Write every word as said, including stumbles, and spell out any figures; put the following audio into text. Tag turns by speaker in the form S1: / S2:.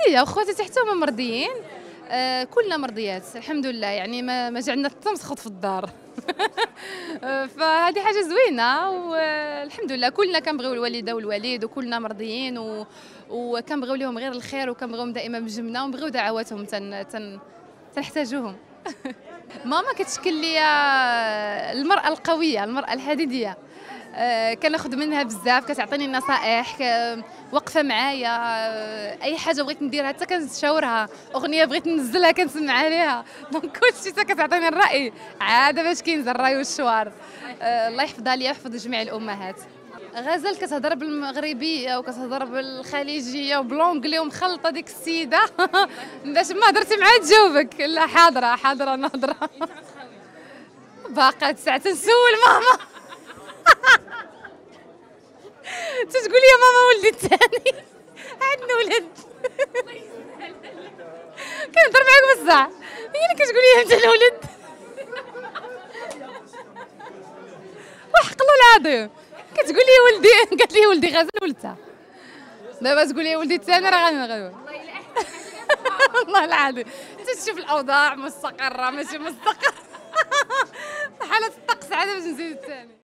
S1: مرضيه وخواتاتي حتى هما مرضيين. آه كلنا مرضيات الحمد لله، يعني ما ما جعلنا حتى مسخط في الدار. فهذه حاجه زوينه والحمد لله، كلنا كنبغيو الوالده والوالد وكلنا مرضيين و... وكنبغيو لهم غير الخير وكنبغيوهم دائما بجنبنا ونبغيو دعواتهم تن... تن... تنحتاجوهم. ماما كتشكل لي المرأة القوية، المرأة الحديدية. آه كناخذ منها بزاف، كتعطيني النصائح، واقفه معايا. آه اي حاجه بغيت نديرها حتى كنشاورها، اغنيه بغيت ننزلها كنسمع عليها. دونك كلشي حتى كتعطيني الراي عاد باش كينزل الراي والشوار. آه الله يحفظها ليا ويحفظ جميع الامهات. غزال كتهضر بالمغربيه وكتهضر بالخليجيه وبلونجلي ومخلطه ديك السيده. باش ما هضرتي معاها تجاوبك. لا حاضره حاضره نهضره. باقا ساعه تنسول ماما. تتقول لي ماما ولدي الثاني عندنا ولد. كنهضر معاك بصح هي اللي كتقول لي انت الولد. وحق الله العظيم كتقول لي ولدي، قالت لي ولدي غزال ولدتها. دابا تقول لي ولدي الثاني راه غنغير. والله العظيم انت تشوف الاوضاع مستقره ماشي مستقره. حاله الطقس عاد باش نزيد الثاني.